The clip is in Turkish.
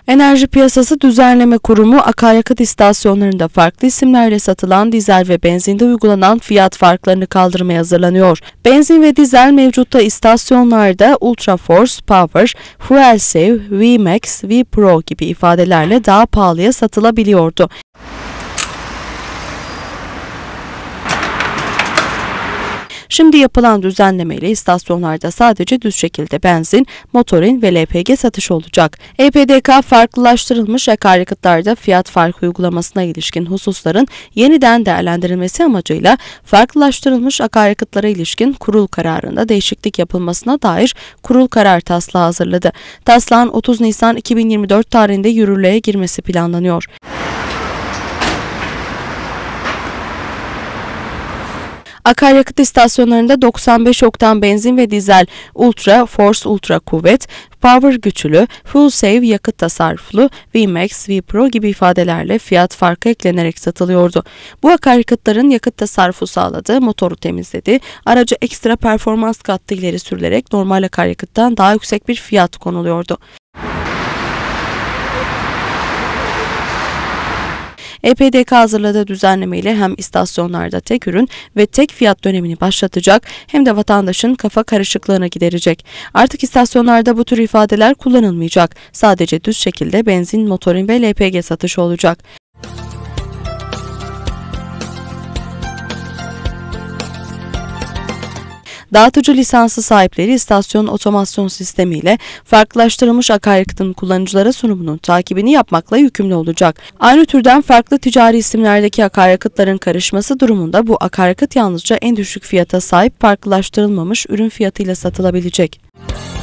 Enerji Piyasası Düzenleme Kurumu, akaryakıt istasyonlarında farklı isimlerle satılan dizel ve benzinde uygulanan fiyat farklarını kaldırmaya hazırlanıyor. Benzin ve dizel mevcutta istasyonlarda Ultra Force, Power, Fuel Save, V-Max, V-Pro gibi ifadelerle daha pahalıya satılabiliyordu. Şimdi yapılan düzenlemeyle istasyonlarda sadece düz şekilde benzin, motorin ve LPG satışı olacak. EPDK, farklılaştırılmış akaryakıtlarda fiyat farkı uygulamasına ilişkin hususların yeniden değerlendirilmesi amacıyla farklılaştırılmış akaryakıtlara ilişkin kurul kararında değişiklik yapılmasına dair kurul karar taslağı hazırladı. Taslağın 30 Nisan 2024 tarihinde yürürlüğe girmesi planlanıyor. Akaryakıt istasyonlarında 95 oktan benzin ve dizel, Ultra Force Ultra Kuvvet, Power güçlü, Full Save yakıt tasarruflu, V-Max, V-Pro gibi ifadelerle fiyat farkı eklenerek satılıyordu. Bu akaryakıtların yakıt tasarrufu sağladığı, motoru temizledi, araca ekstra performans kattı ileri sürülerek normal akaryakıttan daha yüksek bir fiyat konuluyordu. EPDK hazırladığı düzenlemeyle hem istasyonlarda tek ürün ve tek fiyat dönemini başlatacak hem de vatandaşın kafa karışıklığını giderecek. Artık istasyonlarda bu tür ifadeler kullanılmayacak. Sadece düz şekilde benzin, motorin ve LPG satışı olacak. Dağıtıcı lisansı sahipleri istasyon otomasyon sistemiyle farklılaştırılmış akaryakıtın kullanıcılara sunumunun takibini yapmakla yükümlü olacak. Aynı türden farklı ticari isimlerdeki akaryakıtların karışması durumunda bu akaryakıt yalnızca en düşük fiyata sahip farklılaştırılmamış ürün fiyatıyla satılabilecek.